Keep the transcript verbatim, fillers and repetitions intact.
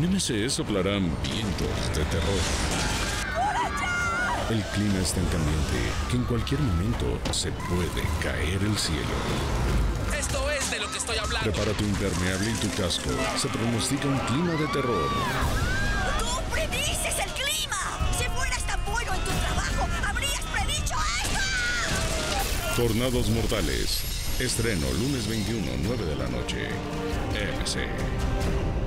En M C E soplarán vientos de terror. El clima es tan cambiante que en cualquier momento se puede caer el cielo. Esto es de lo que estoy hablando. Prepara tu impermeable y tu casco. Se pronostica un clima de terror. ¡Tú predices el clima! Si fueras tan bueno en tu trabajo, ¡habrías predicho esto! Tornados mortales. Estreno lunes veintiuno, nueve de la noche. M C E.